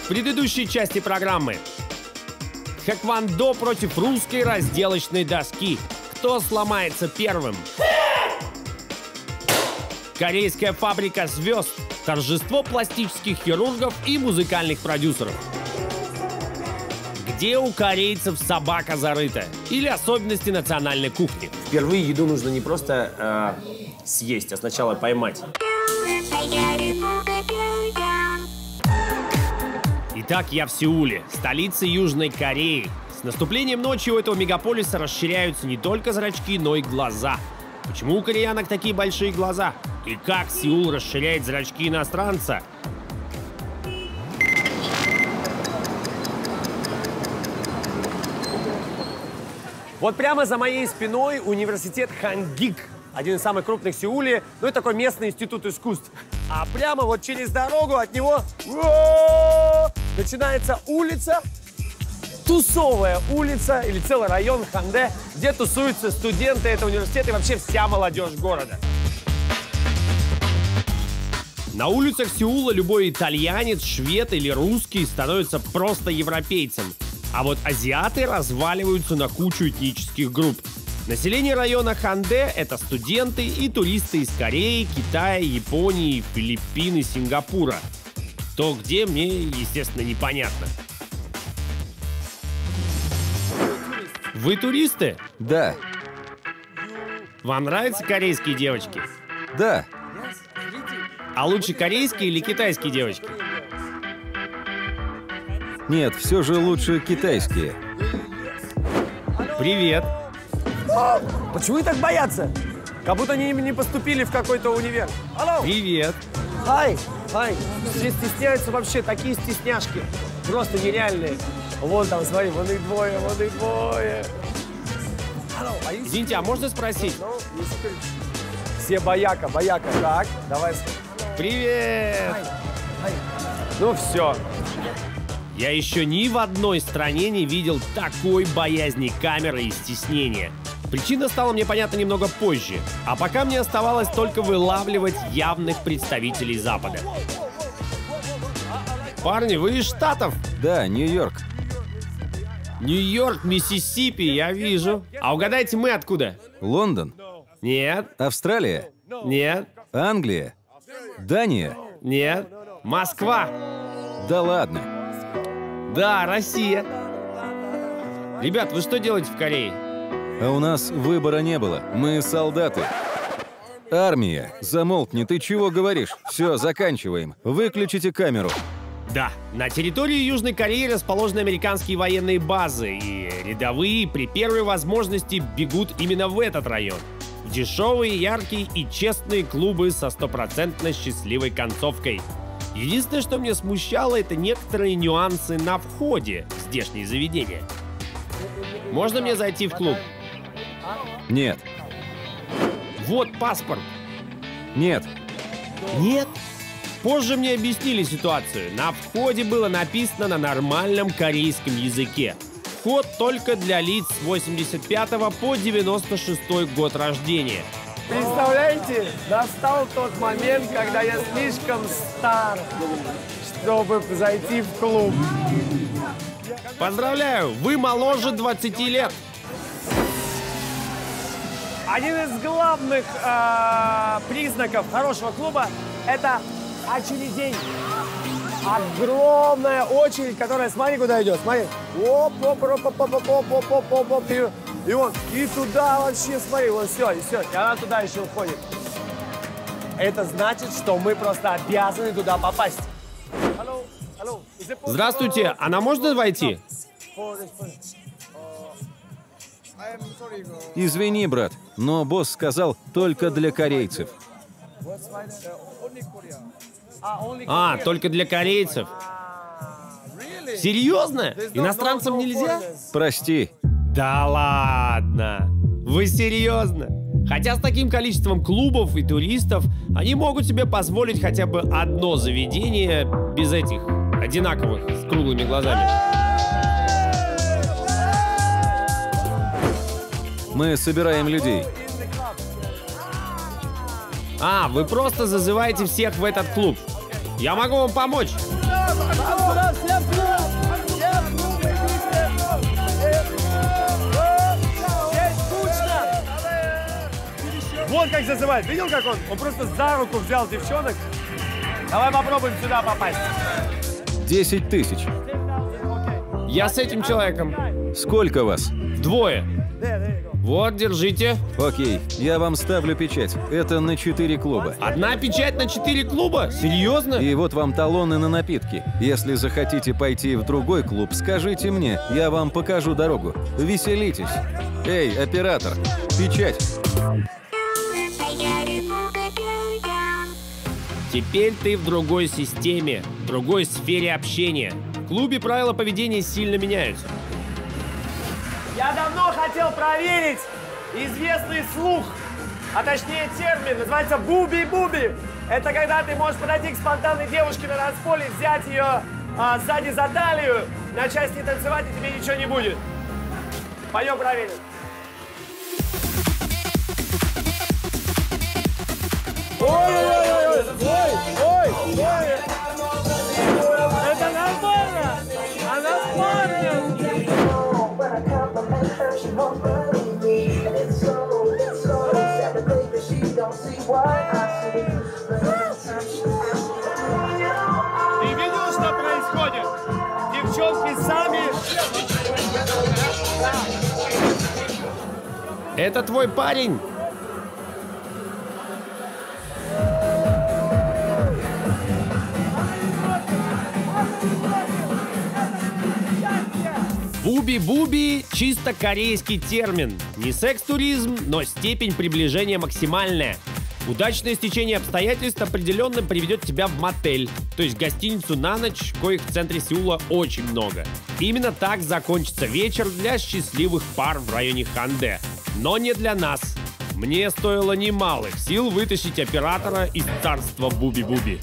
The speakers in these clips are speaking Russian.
В предыдущей части программы хэквондо против русской разделочной доски. Кто сломается первым? Корейская фабрика звезд. Торжество пластических хирургов и музыкальных продюсеров. Где у корейцев собака зарыта? Или особенности национальной кухни? Впервые еду нужно не просто съесть, а сначала поймать. Итак, я в Сеуле, столице Южной Кореи. С наступлением ночи у этого мегаполиса расширяются не только зрачки, но и глаза. Почему у кореянок такие большие глаза? И как Сеул расширяет зрачки иностранца? Вот прямо за моей спиной университет Хангик. Один из самых крупных в Сеуле, ну и такой местный институт искусств. А прямо вот через дорогу от него начинается улица, Тусовая улица или целый район Ханде, где тусуются студенты этого университета и вообще вся молодежь города. На улицах Сеула любой итальянец, швед или русский становится просто европейцем. А вот азиаты разваливаются на кучу этнических групп. Население района Ханде – это студенты и туристы из Кореи, Китая, Японии, Филиппин и Сингапура. То где, мне, естественно, непонятно. Вы туристы? Да. Вам нравятся корейские девочки? Да. А лучше корейские или китайские девочки? Нет, все же лучше китайские. Привет. Почему они так боятся? Как будто они не поступили в какой-то универ. Алло. Привет. Хай. Все стесняются вообще, такие стесняшки. Просто нереальные. Вон там, смотри, вон их двое. Извините, а можно спросить? Все бояка. Так, давай. Привет. Ну все. Я еще ни в одной стране не видел такой боязни камеры и стеснения. Причина стала мне понятна немного позже, а пока мне оставалось только вылавливать явных представителей Запада. Парни, вы из Штатов? Да, Нью-Йорк. Нью-Йорк, Миссисипи, я вижу. А угадайте, мы откуда? Лондон. Нет. Австралия. Нет. Англия. Дания. Нет. Москва. Да ладно. Да, Россия. Ребят, вы что делаете в Корее? А у нас выбора не было. Мы солдаты. Армия. Замолкни, ты чего говоришь? Все, заканчиваем. Выключите камеру. Да, на территории Южной Кореи расположены американские военные базы, и рядовые при первой возможности бегут именно в этот район. В дешевые, яркие и честные клубы со стопроцентно счастливой концовкой. Единственное, что меня смущало, это некоторые нюансы на входе в здешние заведения. Можно мне зайти в клуб? Нет. Вот паспорт. Нет. Нет? Позже мне объяснили ситуацию. На входе было написано на нормальном корейском языке. Вход только для лиц с 85 по 96 год рождения. Представляете, настал тот момент, когда я слишком стар, чтобы зайти в клуб. Поздравляю, вы моложе 20 лет. Один из главных признаков хорошего клуба – это очередей. Огромная очередь, которая, смотри, куда идет, смотри. Оп-оп-оп-оп-оп-оп-оп-оп-оп. И вот, и туда вообще, смотри, вот все, и она туда еще уходит. Это значит, что мы просто обязаны туда попасть. Здравствуйте, она можно войти? Извини, брат, но босс сказал только для корейцев. А, только для корейцев. Серьезно? Иностранцам нельзя? Прости. Да ладно. Вы серьезно? Хотя с таким количеством клубов и туристов они могут себе позволить хотя бы одно заведение без этих одинаковых с круглыми глазами. Мы собираем людей. А, вы просто зазываете всех в этот клуб. Я могу вам помочь. Вот как зазывает. Видел, как он? Он просто за руку взял девчонок. Давай попробуем сюда попасть. 10 тысяч. Я с этим человеком. Сколько вас? Двое. Вот, держите. Окей, я вам ставлю печать. Это на 4 клуба. Одна печать на 4 клуба? Серьезно? И вот вам талоны на напитки. Если захотите пойти в другой клуб, скажите мне, я вам покажу дорогу. Веселитесь. Эй, оператор, печать. Теперь ты в другой системе, в другой сфере общения. В клубе правила поведения сильно меняются. Я давно хотел проверить известный слух, а точнее термин, называется буби-буби. Это когда ты можешь подойти к спонтанной девушке на танцполе, взять ее сзади за талию, начать с ней танцевать, и тебе ничего не будет. Пойдем проверим. Ой-ой-ой! Ой-ой-ой! Это нормально! Она в парне! Ты видел, что происходит? Девчонки сами... Это твой парень? Буби-буби – чисто корейский термин. Не секс-туризм, но степень приближения максимальная. Удачное стечение обстоятельств определенно приведет тебя в мотель, то есть гостиницу на ночь, коих в центре Сеула очень много. Именно так закончится вечер для счастливых пар в районе Ханде. Но не для нас. Мне стоило немалых сил вытащить оператора из царства Буби-буби.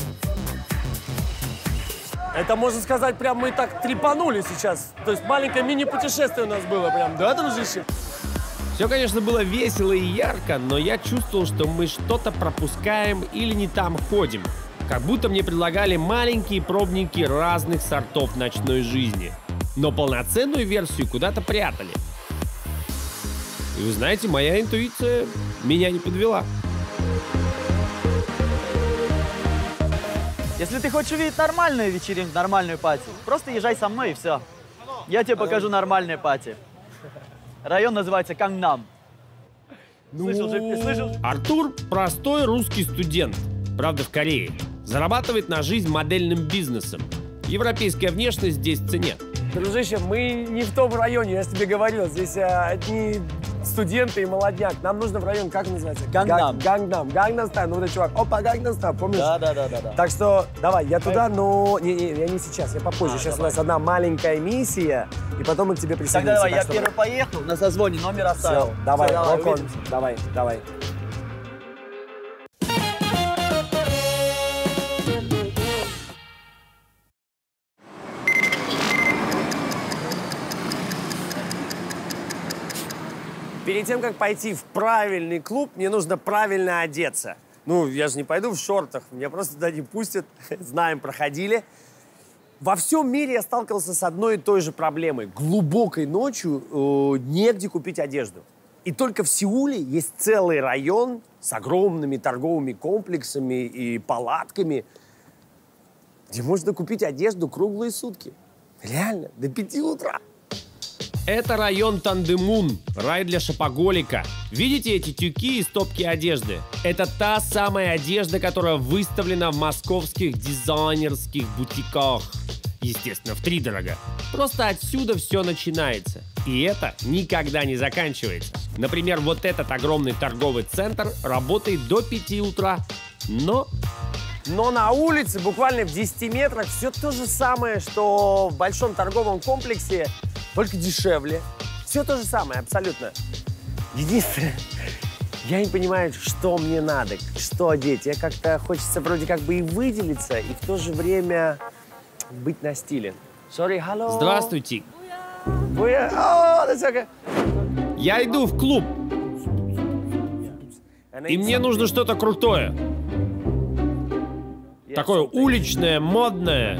Это, можно сказать, прям мы так трепанули сейчас. То есть маленькое мини-путешествие у нас было прям, да, дружище? Все, конечно, было весело и ярко, но я чувствовал, что мы что-то пропускаем или не там ходим. Как будто мне предлагали маленькие пробники разных сортов ночной жизни. Но полноценную версию куда-то прятали. И вы знаете, моя интуиция меня не подвела. Если ты хочешь увидеть нормальную вечеринку, нормальную пати, просто езжай со мной и все. Я тебе покажу нормальные пати. Район называется Кангнам. Слышал? Артур – простой русский студент, правда в Корее. Зарабатывает на жизнь модельным бизнесом. Европейская внешность здесь в цене. Дружище, мы не в том районе, я же тебе говорил. Здесь одни студенты и молодняк. Нам нужно в район, как называется? Гангнам. Гангнам Стайл. Ну, вот этот чувак. Опа, Гангнам Стайл, помнишь? Да. Так что давай, я туда, но... Не, я не сейчас, я попозже. Сейчас давай. у нас одна маленькая миссия, и потом мы к тебе присоединимся. Тогда давай, я первый поехал, на созвоне номер оставил. Все, давай, рок-он. увидимся. Давай. Перед тем, как пойти в правильный клуб, мне нужно правильно одеться. Ну, я же не пойду в шортах, меня просто туда не пустят. Знаем, проходили. Во всем мире я сталкивался с одной и той же проблемой. Глубокой ночью негде купить одежду. И только в Сеуле есть целый район с огромными торговыми комплексами и палатками, где можно купить одежду круглые сутки. Реально, до 5 утра. Это район Тандемун, рай для шопоголика. Видите эти тюки и стопки одежды? Это та самая одежда, которая выставлена в московских дизайнерских бутиках. Естественно, втридорога. Просто отсюда все начинается. И это никогда не заканчивается. Например, вот этот огромный торговый центр работает до 5 утра. Но на улице, буквально в 10 метрах, все то же самое, что в большом торговом комплексе, только дешевле. Все то же самое, абсолютно. Единственное, я не понимаю, что мне надо, что одеть. Я как-то хочется вроде как бы и выделиться, и в то же время быть на стиле. Sorry, hello. Здравствуйте. Я иду в клуб. И мне нужно что-то крутое. Такое уличное, модное.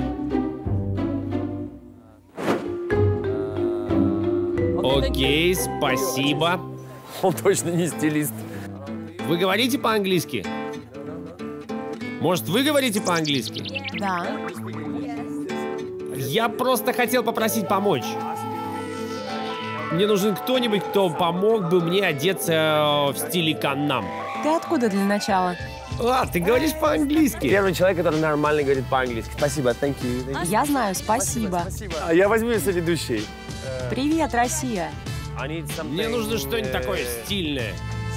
Окей, спасибо. Он точно не стилист. Вы говорите по-английски? Может, вы говорите по-английски? Да. Я просто хотел попросить помочь. Мне нужен кто-нибудь, кто помог бы мне одеться в стиле Каннам. Ты откуда для начала? А, ты говоришь по-английски. Первый человек, который нормально говорит по-английски. Спасибо, thank you. Я знаю, спасибо. Я возьму соведущий. Привет, Россия. Мне нужно что-нибудь такое стильное.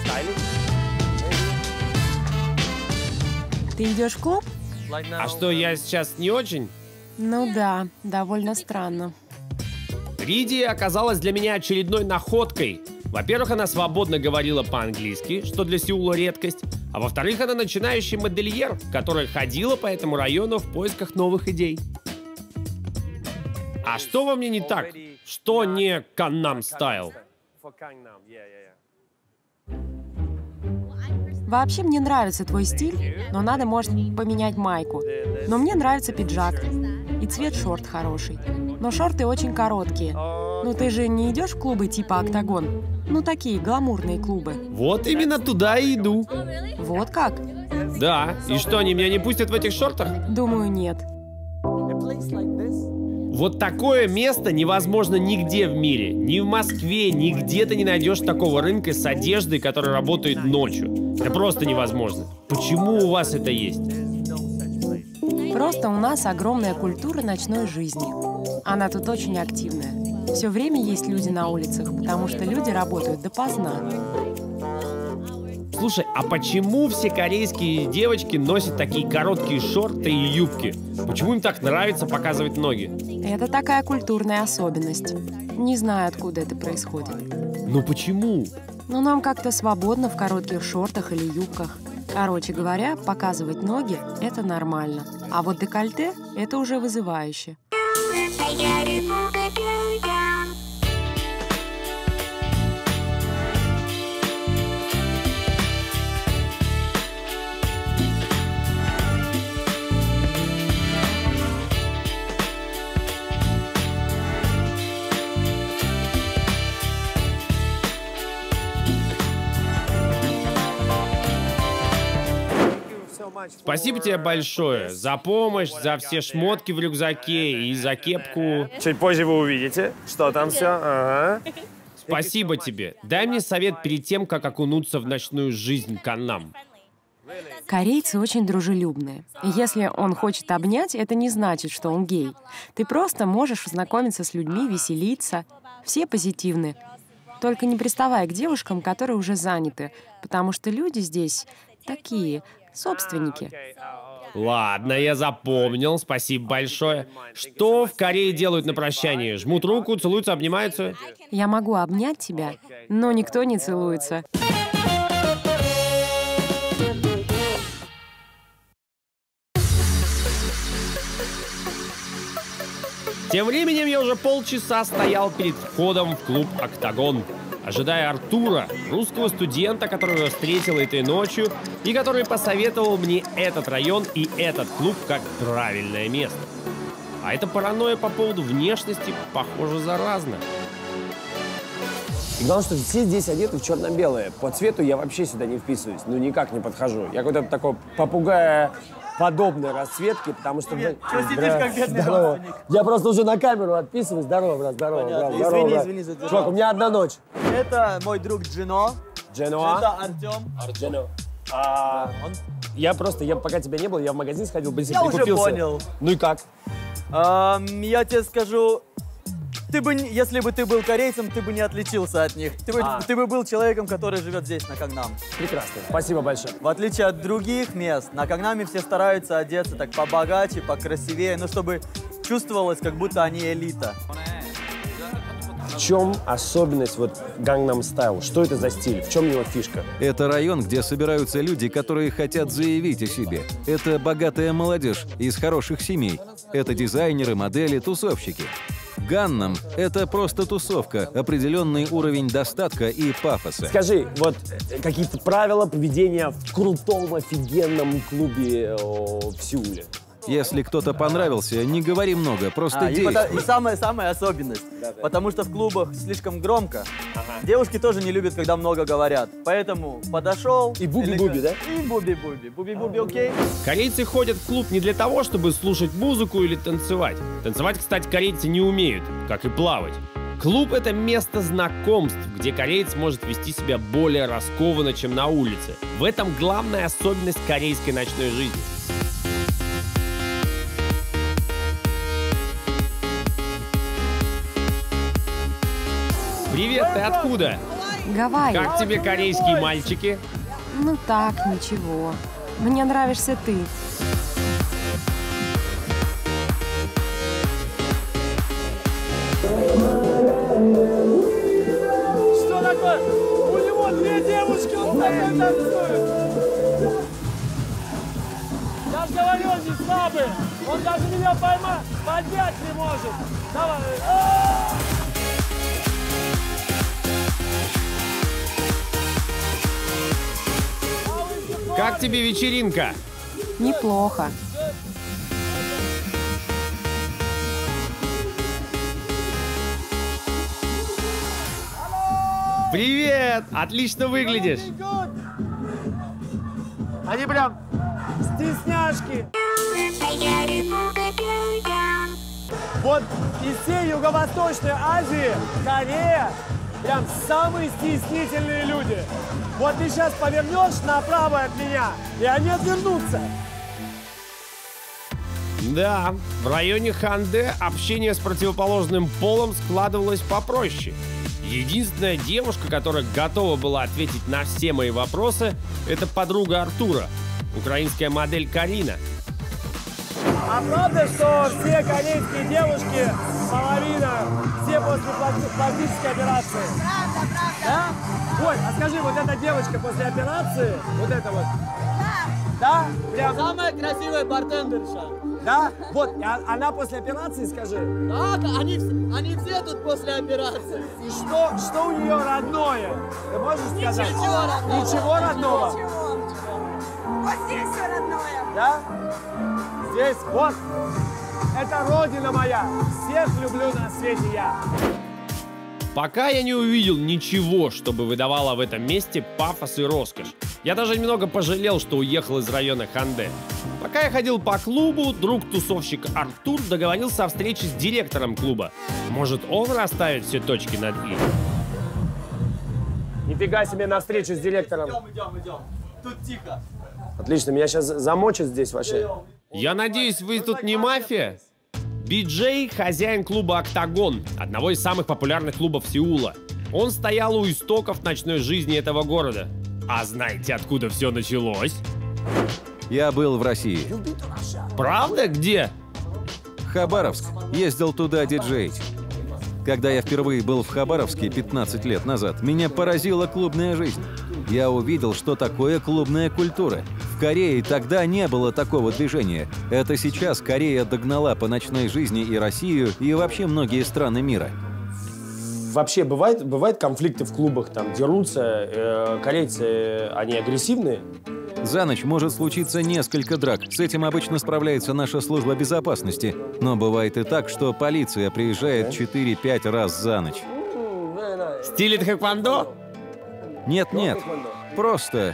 Ты идешь в клуб? А что, я сейчас не очень? Ну да, довольно странно. Риди оказалась для меня очередной находкой. Во-первых, она свободно говорила по-английски, что для Сеула редкость. А во-вторых, она начинающий модельер, которая ходила по этому району в поисках новых идей. А что во мне не так? Что не Каннам стайл? Вообще мне нравится твой стиль, но надо, может, поменять майку. Но мне нравится пиджак. И цвет шорт хороший. Но шорты очень короткие. Ну ты же не идешь в клубы типа «Октагон»? Ну такие гламурные клубы. Вот именно туда и иду. Вот как? Да, и что, они меня не пустят в этих шортах? Думаю, нет. Вот такое место невозможно нигде в мире. Ни в Москве, нигде ты не найдешь такого рынка с одеждой, которая работает ночью. Это просто невозможно. Почему у вас это есть? Просто у нас огромная культура ночной жизни. Она тут очень активная. Все время есть люди на улицах, потому что люди работают допоздна. Слушай, а почему все корейские девочки носят такие короткие шорты и юбки? Почему им так нравится показывать ноги? Это такая культурная особенность. Не знаю, откуда это происходит. Ну почему? Но нам как-то свободно в коротких шортах или юбках. Короче говоря, показывать ноги – это нормально. А вот декольте – это уже вызывающе. Спасибо тебе большое за помощь, за все шмотки в рюкзаке и за кепку. Чуть позже вы увидите, что там все. Ага. Спасибо тебе. Дай мне совет перед тем, как окунуться в ночную жизнь Каннам. Корейцы очень дружелюбные. И если он хочет обнять, это не значит, что он гей. Ты просто можешь знакомиться с людьми, веселиться. Все позитивны. Только не приставай к девушкам, которые уже заняты, потому что люди здесь такие собственники. Ладно, я запомнил. Спасибо большое. Что в Корее делают на прощание? Жмут руку, целуются, обнимаются? Я могу обнять тебя, но никто не целуется. Тем временем я уже полчаса стоял перед входом в клуб «Октагон», ожидая Артура, русского студента, которого встретил этой ночью и который посоветовал мне этот район и этот клуб как правильное место. А эта паранойя по поводу внешности, похоже, заразна. И главное, что все здесь одеты в черно-белое. По цвету я вообще сюда не вписываюсь, ну никак не подхожу. Я какой-то такой попугая подобной расцветки, потому что... Что сидишь, как бедный родственник? Я просто уже на камеру отписываюсь. Здорово, брат, здорово, Понятно. брат, здорово, брат. Извини за дела. Чувак, у меня одна ночь. Это мой друг Джино. Дженоа. Это Артем. Джено. Он... Я пока тебя не было, я в магазин сходил, быстро Я уже прикупился. понял. Ну и как? Я тебе скажу, если бы ты был корейцем, ты бы не отличился от них. Ты бы был человеком, который живет здесь, на Кангнам. Прекрасно. Спасибо большое. В отличие от других мест, на Кангнаме все стараются одеться так побогаче, покрасивее, ну, чтобы чувствовалось, как будто они элита. В чем особенность вот Gangnam Style? Что это за стиль? В чем его фишка? Это район, где собираются люди, которые хотят заявить о себе. Это богатая молодежь из хороших семей. Это дизайнеры, модели, тусовщики. Ганнам – это просто тусовка, определенный уровень достатка и пафоса. Скажи, вот какие-то правила поведения в крутом, офигенном клубе в Сеуле? Если кто-то понравился, не говори много, просто действуй. И самая особенность, потому что в клубах слишком громко, Девушки тоже не любят, когда много говорят. Поэтому подошел. И буби-буби, да? И буби-буби. Буби-буби, окей? Корейцы ходят в клуб не для того, чтобы слушать музыку или танцевать. Танцевать, кстати, корейцы не умеют, как и плавать. Клуб — это место знакомств, где кореец может вести себя более раскованно, чем на улице. В этом главная особенность корейской ночной жизни. Привет, ты откуда? Гавайи. Как тебе корейские мальчики? Ну так, ничего. Мне нравишься ты. Что такое? У него две девушки, он такой танцует. Я же говорю, он не слабый. Он даже меня поднять не может. Давай. Как тебе вечеринка? Неплохо. Привет! Отлично выглядишь! Они прям стесняшки. Вот из всей Юго-Восточной Азии Корея прям самые стеснительные люди. Вот ты сейчас повернешь направо от меня, и они отвернутся. Да, в районе Ханде общение с противоположным полом складывалось попроще. Единственная девушка, которая готова была ответить на все мои вопросы, это подруга Артура, украинская модель Карина. А правда, что все корейские девушки, половина, все после пластической операции? Правда, правда. Да? Ой, а скажи, вот эта девочка после операции, вот эта вот. Да? Прям. Самая красивая бартендерша. Да? Вот, она после операции, скажи. Да, они все тут после операции. И что у нее родное? Ты можешь сказать? Ничего родного. Ничего родного? Ничего. Вот здесь все родное. Да? Здесь, вот. Это родина моя. Всех люблю на свете я. Пока я не увидел ничего, чтобы выдавало в этом месте пафос и роскошь. Я даже немного пожалел, что уехал из района Ханде. Пока я ходил по клубу, друг-тусовщик Артур договорился о встрече с директором клуба. Может, он расставит все точки над «и». Нифига себе на встречу с директором. Идем. Тут тихо. Отлично, меня сейчас замочат здесь вообще. Я надеюсь, вы тут не мафия? Би-Джей – хозяин клуба «Октагон», одного из самых популярных клубов Сеула. Он стоял у истоков ночной жизни этого города. А знаете, откуда все началось? Я был в России. Правда? Где? Хабаровск. Ездил туда диджеить. Когда я впервые был в Хабаровске 15 лет назад, меня поразила клубная жизнь. Я увидел, что такое клубная культура. В Корее тогда не было такого движения. Это сейчас Корея догнала по ночной жизни и Россию, и вообще многие страны мира. Вообще бывают конфликты в клубах, там дерутся, корейцы, они агрессивные? За ночь может случиться несколько драк. С этим обычно справляется наша служба безопасности. Но бывает и так, что полиция приезжает 4-5 раз за ночь. Стиль тхэквондо? Нет, просто...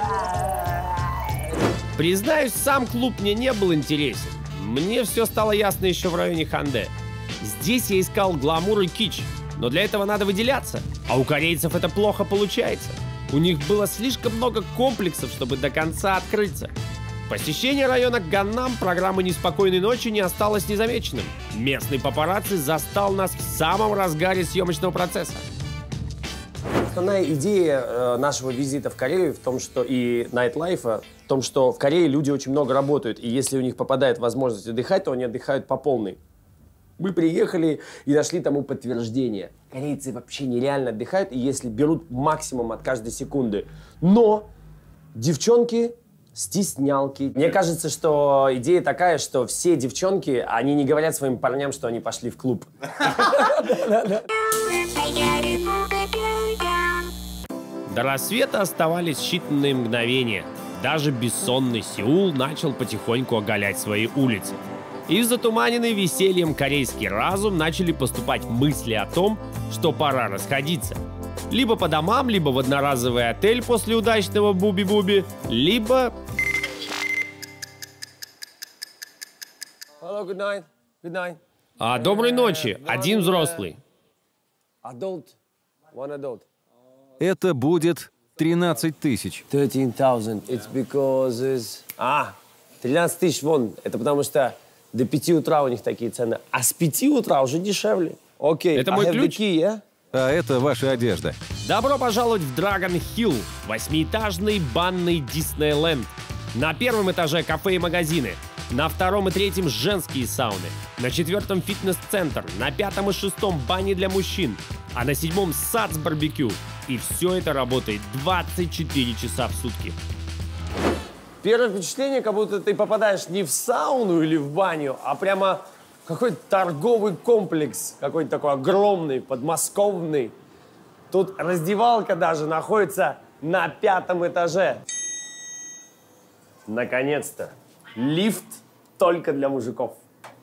Признаюсь, сам клуб мне не был интересен. Мне все стало ясно еще в районе Ханде. Здесь я искал гламур и кич, но для этого надо выделяться. А у корейцев это плохо получается. У них было слишком много комплексов, чтобы до конца открыться. Посещение района Ганнам программы «Неспокойной ночи» не осталось незамеченным. Местный папарацци застал нас в самом разгаре съемочного процесса. Основная идея нашего визита в Корею в том, что и найтлайфа, в том, что в Корее люди очень много работают, и если у них попадает возможность отдыхать, то они отдыхают по полной. Мы приехали и нашли тому подтверждение. Корейцы вообще нереально отдыхают, и если берут максимум от каждой секунды. Но девчонки стеснялки. Мне кажется, что идея такая, что все девчонки, они не говорят своим парням, что они пошли в клуб. До рассвета оставались считанные мгновения. Даже бессонный Сеул начал потихоньку оголять свои улицы. И в затуманенный весельем корейский разум начали поступать мысли о том, что пора расходиться. Либо по домам, либо в одноразовый отель после удачного буби-буби, либо... Hello, good night. Good night. А доброй ночи, один взрослый. Adult. One adult. Это будет 13 тысяч. 13,000. It's because is... 13 тысяч вон. Это потому что до 5 утра у них такие цены. А с 5 утра уже дешевле. Окей. Это мой I have ключ? the key, yeah? А это ваша одежда. Добро пожаловать в Драгон Хилл, 8-этажный банный Диснейленд. На первом этаже кафе и магазины, на втором и третьем женские сауны, на 4-м фитнес-центр, на 5-м и 6-м бани для мужчин, а на 7-м сад с барбекю. И все это работает 24 часа в сутки. Первое впечатление, как будто ты попадаешь не в сауну или в баню, а прямо в какой-то торговый комплекс, какой-то такой огромный, подмосковный. Тут раздевалка даже находится на 5-м этаже. Наконец-то. Лифт только для мужиков.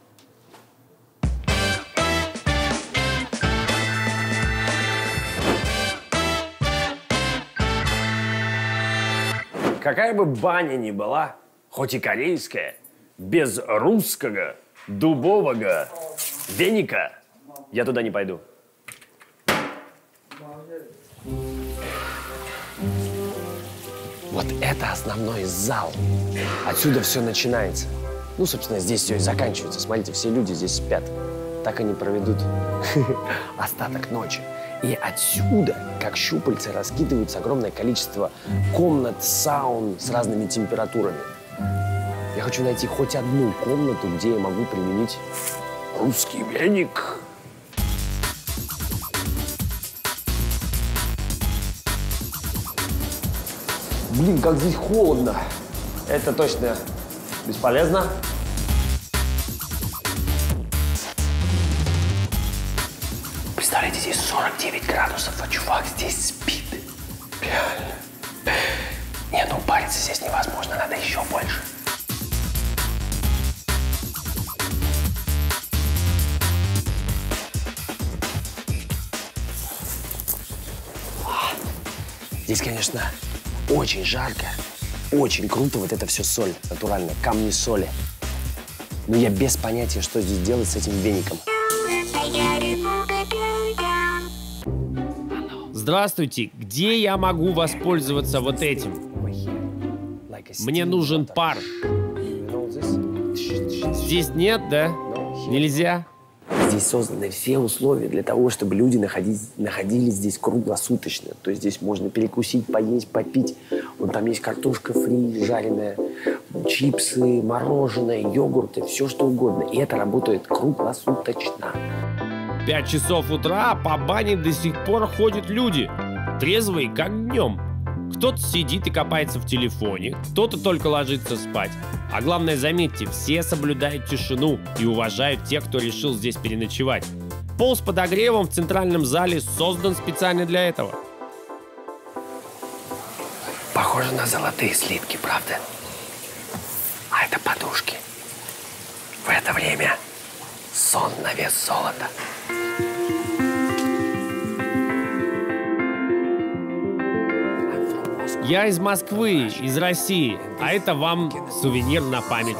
Какая бы баня ни была, хоть и корейская, без русского дубового веника я туда не пойду. Вот это основной зал. Отсюда все начинается. Ну, собственно, здесь все и заканчивается. Смотрите, все люди здесь спят. Так они проведут остаток ночи. И отсюда, как щупальца, раскидывается огромное количество комнат, саун с разными температурами. Я хочу найти хоть одну комнату, где я могу применить русский веник. Блин, как здесь холодно. Это точно бесполезно. Представляете, здесь 49 градусов, а чувак здесь спит. Реально. Не, ну париться здесь невозможно, надо еще больше. Здесь, конечно, очень жарко, очень круто. Вот это все соль натуральная, камни соли. Но я без понятия, что здесь делать с этим веником. Здравствуйте, где я могу воспользоваться вот этим? Мне нужен пар. Здесь нет, да? Нельзя? Здесь созданы все условия для того, чтобы люди находились здесь круглосуточно. То есть здесь можно перекусить, поесть, попить. Вон там есть картошка фри, жареная, чипсы, мороженое, йогурты, все что угодно. И это работает круглосуточно. 5 часов утра, а по бане до сих пор ходят люди. Трезвые, как днем. Кто-то сидит и копается в телефоне, кто-то только ложится спать. А главное, заметьте, все соблюдают тишину и уважают тех, кто решил здесь переночевать. Пол с подогревом в центральном зале создан специально для этого. Похоже на золотые слитки, правда? А это подушки. В это время сон на вес золота. Я из Москвы, из России, а это вам сувенир на память.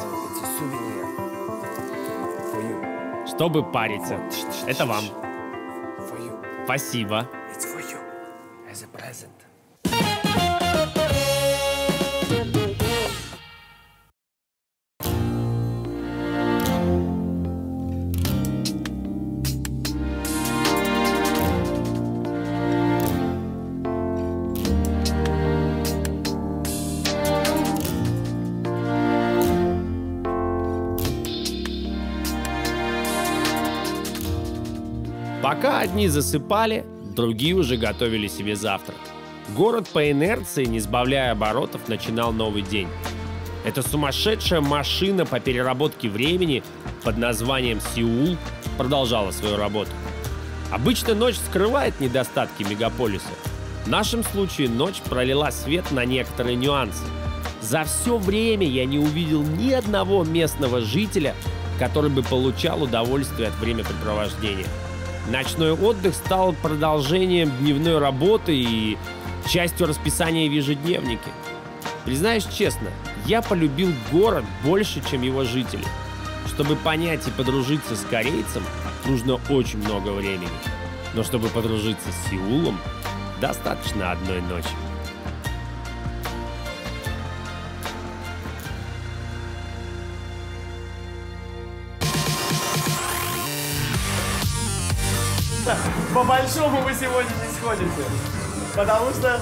Чтобы париться. Это вам. Спасибо. Пока одни засыпали, другие уже готовили себе завтрак. Город по инерции, не сбавляя оборотов, начинал новый день. Эта сумасшедшая машина по переработке времени под названием Сеул продолжала свою работу. Обычно ночь скрывает недостатки мегаполиса. В нашем случае ночь пролила свет на некоторые нюансы. За все время я не увидел ни одного местного жителя, который бы получал удовольствие от времяпрепровождения. Ночной отдых стал продолжением дневной работы и частью расписания в ежедневнике. Признаюсь честно, я полюбил город больше, чем его жители. Чтобы понять и подружиться с корейцем, нужно очень много времени. Но чтобы подружиться с Сеулом, достаточно одной ночи. По большому вы сегодня не сходите. Потому что...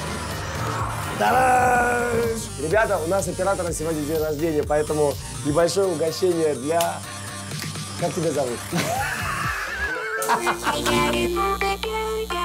Ребята, у нас оператора сегодня день рождения, поэтому небольшое угощение для... Как тебя зовут?